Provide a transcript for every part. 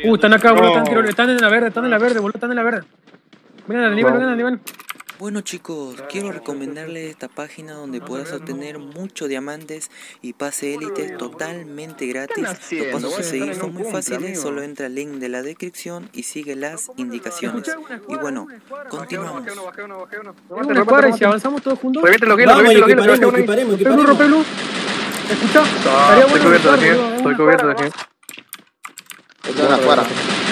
Están acá, boludo, están en la verde, boludo, están en la verde. Vengan al nivel, Bueno chicos, quiero recomendarles esta página donde puedas obtener muchos diamantes y pase élites totalmente gratis. Los pasos a seguir son muy fáciles, solo entra al link de la descripción y sigue las indicaciones. Y bueno, continuamos. Una escuadra y si avanzamos todos juntos. Vamos, equiparemos. Rompe blue. ¿Escuchá? Estoy cubierto de aquí. Es una escuadra.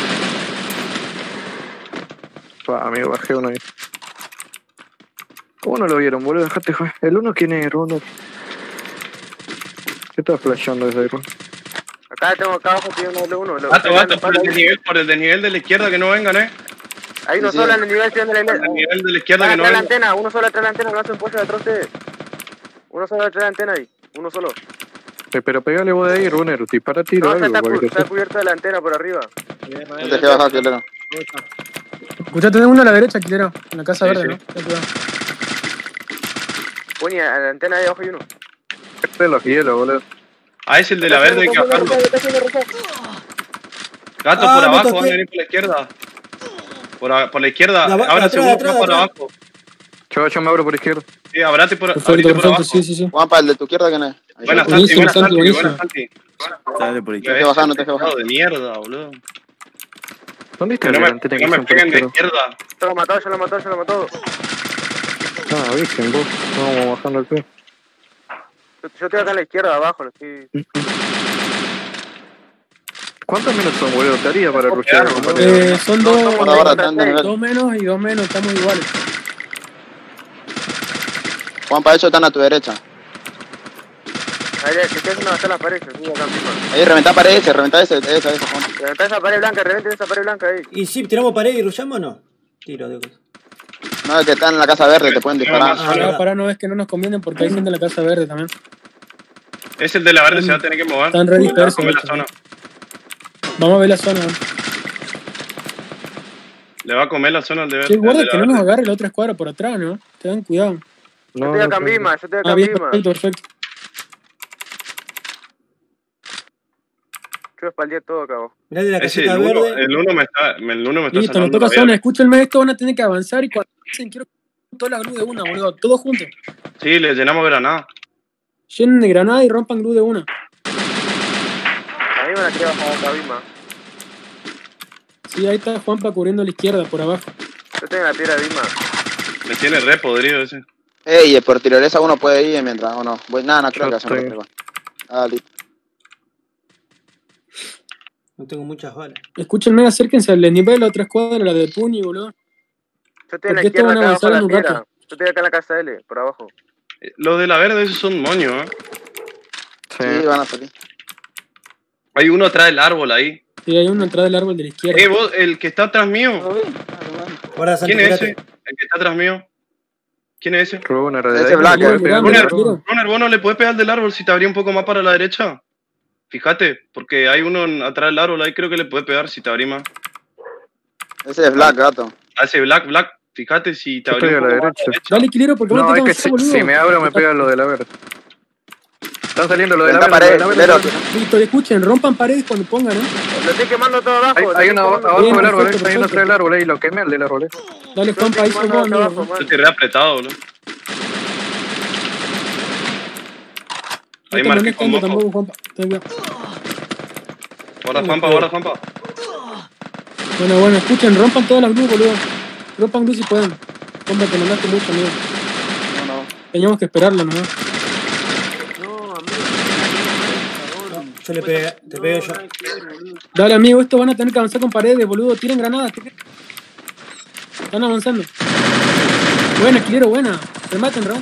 Amigo, bajé uno ahí. ¿Cómo no lo vieron, boludo? Dejate joder. ¿El uno quién es, Rondo? ¿Qué estás flasheando desde ahí, Rondo? Acá tengo acá abajo, tiene uno. Gato, por el desnivel de la izquierda que no vengan, Ahí no solo en el nivel de la izquierda. El nivel de la izquierda que no vengan. La antena, uno solo atrás de la antena, no hacen pollo detrás de ustedes. Uno solo atrás de la antena ahí, uno solo. Pero pegale vos de ahí, Runner, dispara tiro algo. Está cubierto de la antena por arriba. No te bajar, Quilero. Escuchá, tenés uno a la derecha, Quilero, en la casa verde, ¿no? Pone a la antena ahí abajo y uno. Este es los hielos, boludo. Es el de la verde hay que bajarlo. Gato, por abajo, van a venir por la izquierda. Por la izquierda, ahora seguro que por abajo. Yo me abro por izquierda. Sí, abrate por abajo. Sí. Juanpa, el de tu izquierda, ¿quién es? Buenas, Santi. Dale, por izquierda. No te dejes bajar. De mierda, boludo. ¿Dónde está no me peguen de izquierda. Ya lo mató. Ah, virgen, vos. Vamos bajando el pie. Yo estoy acá a la izquierda, abajo. ¿Cuántos menos son, boludo? Te haría para rushear. Son dos menos y dos menos, estamos iguales. Juanpa, ellos están a tu derecha. Ahí, que ustedes no están las paredes, ahí reventá paredes, reventá esa, Juanpa. Reventá esa pared blanca, reventen esa pared blanca ahí. ¿Y si tiramos pared y rushamos o no? Tiro de cosas. No, es que están en la casa verde, te pueden disparar. Pará, no es que no nos conviene porque hay gente en la casa verde también. Es el de la verde, se va a tener que mover. Están re dispersos. Vamos a ver la zona. Le va a comer la zona al de verde. Sí, guarda que no nos agarre la otra escuadra por atrás, ¿no? Te dan cuidado. Yo estoy acá en Bima, Perfecto. Yo espaldé todo acá abajo. Mirá de la casita verde. El uno me está listo, nos toca zona. Escúchenme esto, van a tener que avanzar y cuando dicen quiero todas las glue de una, boludo. Todos juntos. Sí, les llenamos granada. Llenen de granada y rompan glue de una. A mí me la quería bajar acá Bima. Sí, ahí está Juanpa cubriendo a la izquierda, por abajo. Yo tengo la piedra de Bima. Me tiene re podrido ese. Ey, por tirolesa uno puede ir mientras o no. Nada, no creo que haya un listo. No tengo muchas balas. Escúchenme, acérquense al nivel de la otra escuadra, la de Puni, boludo. Yo estoy en la izquierda acá abajo de la piedra. Yo estoy acá en la casa L, por abajo. Los de la verde, esos son moños, Sí, van a salir. Hay uno atrás del árbol ahí. Sí, hay uno atrás del árbol de la izquierda. Vos, el que está atrás mío. ¿Quién es ese? El que está atrás mío. ¿Quién es ese? Runner, Runner, vos no le podés pegar del árbol si te abría un poco más para la derecha. Fíjate, porque hay uno atrás del árbol ahí, creo que le puede pegar si te abrí más. Ese es Black, Gato. Ese Black, fíjate si te abrí a la derecha. Dale, Quilero, porque no es que si me abro me pega lo de la verde. Están saliendo lo de la verde. Listo, escuchen, rompan paredes cuando pongan, Lo estoy quemando todo abajo. Hay uno abajo del árbol, está yendo atrás del árbol ahí, lo quemé al del árbol. Dale, Juanpa, ahí son vos, amigo. Yo estoy re apretado, boludo. Ahí marqué con vos. Guarda, Juanpa. Bueno, escuchen, rompan todas las glue, boludo. Rompan glue si pueden. Juanpa, te mandaste mucho, amigo. No. Teníamos que esperarlo, ¿no? Yo te pego yo. Dale, amigo, esto van a tener que avanzar con paredes, boludo. Tiren granadas. Están avanzando. Buena, Quilero, buena. Rematen, ¿no?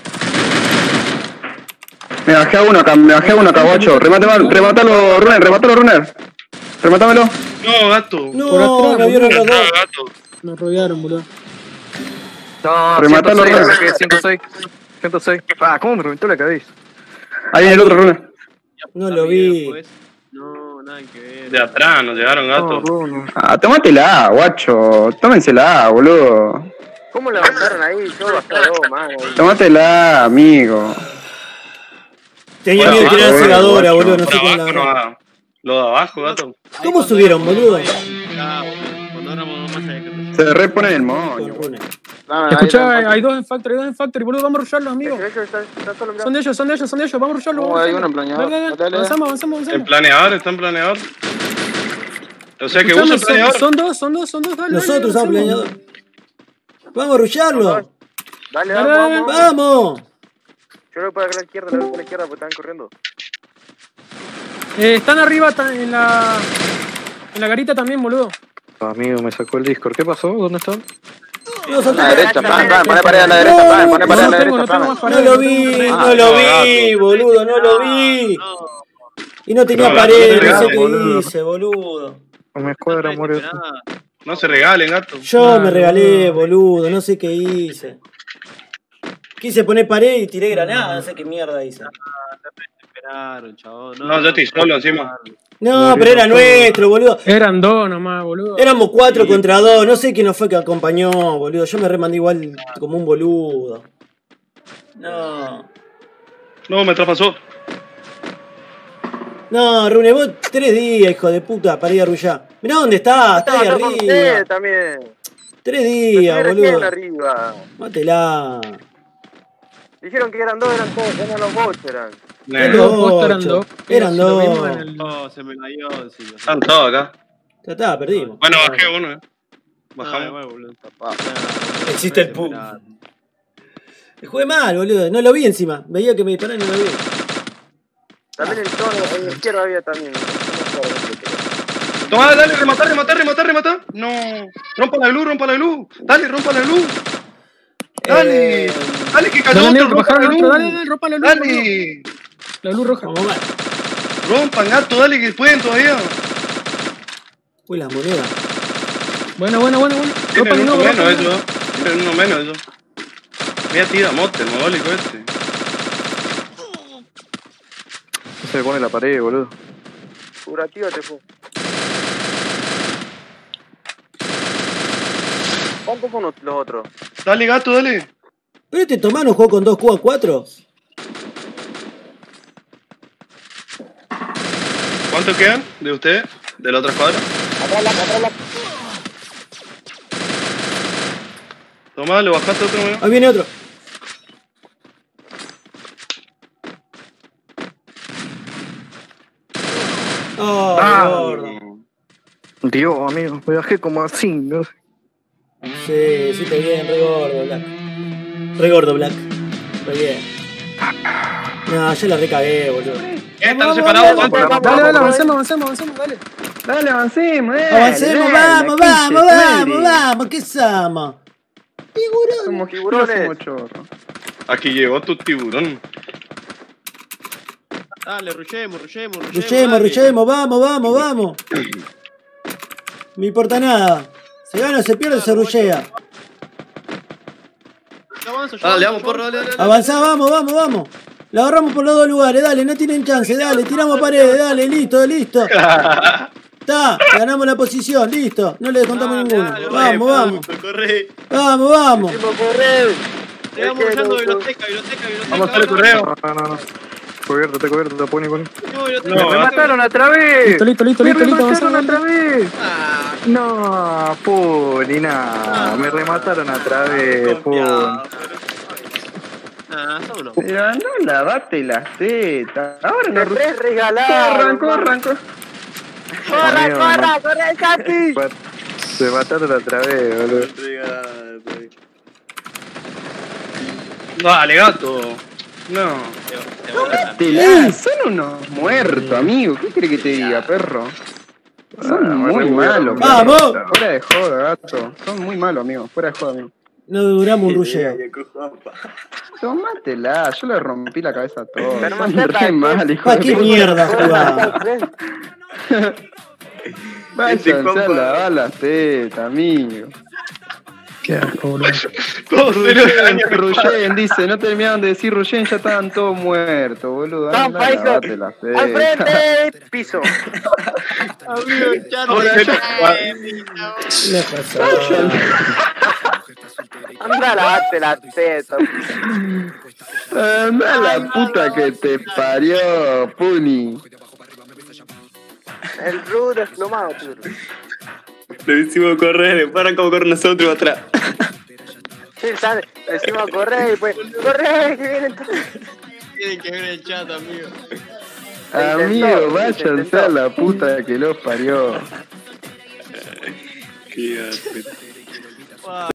Me bajé a uno acá, guacho. Rematalo, Runner. Rematámelo. No, Gato. No, me vieron los dos. Nos rodearon, boludo. No, rematalo, Runner. 106. ¿Cómo me reventó la cabeza? Ahí viene el otro Runner. No lo vi. No, nada que ver. De atrás nos llegaron, Gato. Tómatela, guacho. Tómensela, boludo. ¿Cómo levantaron ahí? Yo bajé dos, man. Tómatela, amigo. Tenía miedo de tirar la cegadora, boludo. No sé cómo la. Lo de abajo, gato. ¿Cómo subieron, boludo? Cuando éramos más allá que Se repone el moño. Escuchá, hay dos en Factory, boludo, vamos a rusharlos, amigos. Solo, mirá. Son de ellos, vamos a rusharlos. Oh, hay uno en planeador. Dale, Dale. avanzamos. En planeador, está en planeador. O sea que Escuchame, usa planeador. son dos, dale. Nosotros somos planeador. Vamos a rusharlo. Dale, Dale, vamos. ¡Vamos! Yo lo voy a la izquierda, le voy a la izquierda porque están corriendo. Están arriba en la garita también, boludo. Amigo, me sacó el Discord. ¿Qué pasó? ¿Dónde están? A la derecha, pone pared a la derecha, pone pared a la derecha. No lo vi, boludo, no lo vi. Y no tenía pared, no sé qué hice, boludo. No me escuadra, muere. No se regalen, gato. Yo me regalé, boludo, no sé qué hice. Quise poner pared y tiré granada, no sé qué mierda hice. No, yo estoy solo encima. No, pero era nuestro, boludo. Eran dos nomás, boludo. Éramos 4 contra 2, no sé quién nos fue que acompañó, boludo. Yo me remandé igual como un boludo. No. No, me traspasó. No, Rune, vos 3 días, hijo de puta, para ir a arrullar. Mirá dónde está ahí arriba. También. 3 días, boludo. Arriba. Mátela. Dijeron que eran dos, eran todos, eran los bots, eran. Eran dos. No, se me cayó encima. Están todos acá. Ya está, perdimos. Bueno, bajé uno, Bajamos. Existe el pum. Me jugué mal, boludo. No lo vi encima. Veía que me dispararon y no lo vi. También el tono, en la izquierda había también. Toma, dale, remata. No. Rompa la luz. Dale, rompa la luz. Dale, que cayó otro, rompa la luz. Dale, rompa la luz. Dale. La luz roja. Vamos mal. Rompan, gato, dale, que pueden todavía. Uy, las monedas. Bueno. Tienen uno menos ellos. Mira, tira mote, el mogólico este. Se me pone la pared, boludo. Curativa te fue. ¿Cuántos son los otros? Dale, gato, dale. ¿Pero este Tomano jugó con 2 Q 4? ¿Cuántos quedan de ustedes? ¿De la otra escuadra? Atrás. Tomá, le bajaste otro, ¿no? Ahí viene otro. Gordo. Dios, amigo, me bajé como a 5. Sí, hiciste bien, re gordo, Black. Re gordo, Black. Re bien. No, yo la recagué, boludo. Están separados. Dale, avancemos, dale. Dale, avancemos, Avancemos, vamos, ¿qué somos? Tiburones. Somos tiburones. Aquí llegó tu tiburón. Dale, rushemos. Rushemos, vamos. No importa nada. Se gana, se pierde, se rushea. Dale, vamos, porro, dale. Avanzá, vamos. La agarramos por los 2 lugares, dale, no tienen chance, dale, tiramos paredes, dale, listo. Está, ganamos la posición, listo, no le descontamos ninguno. Vamos. Vamos. Estamos usando biblioteca. Vamos a hacer el correo. No. Cubierto, pone. Me mataron otra vez. Listo, Me remataron avanzamos. otra vez. No, Puni, nada. Me remataron otra vez, Puni. Pero no lavate las tetas. Ahora no regalado. Corran. Corre, Jackie. Se mataron otra vez, boludo. Dale, gato. No. Son unos muertos, amigo. ¿Qué crees que te diga, perro? Son muy malos. ¡Vamos! Fuera de joda, gato. Son muy malos, amigo. Fuera de joda, amigo. No duramos un rusheo. Tómatela, yo le rompí la cabeza a todos. Pero Son no re mal, hijo ¿Pa' de qué puta. mierda jugaba? Váyanse a lavar las tetas, amigo. Qué asco, boludo. Todos Ruyen, dice, no terminaron de decir Ruyen, ya estaban todos muertos, boludo. Tampa, hijo. Lavate las tetas. Al frente, piso. Amigo, ya no Me pasó. Anda, lavate la teta. Anda la puta que te parió, Puni. El Rudas nomás, puro. Lo hicimos correr, para como correr nosotros atrás. Sí, sale, le decimos correr y pues, corre, que vienen todos. Tienen que ver el chat, amigo. Amigo, váyanse a la puta que los parió. Qué asco.